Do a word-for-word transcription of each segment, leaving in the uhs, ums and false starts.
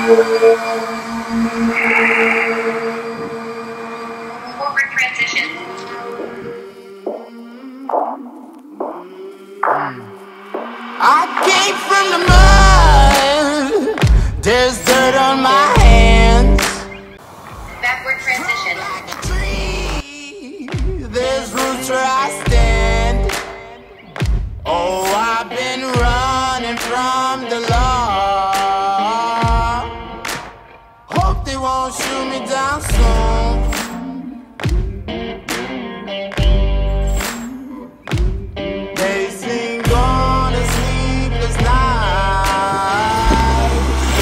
Forward transition. I came from the mud. There's dirt on my hands. Backward transition. Like a tree, there's roots where I stand. Oh, I've been running from the law. Hope they won't shoot me down soon. They sing on a sleepless night.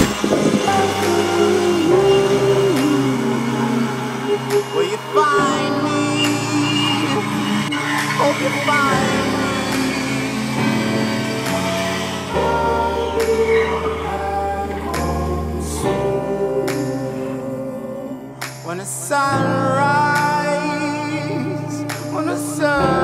Will you find me? Hope you find me. When the sun rises, when the sun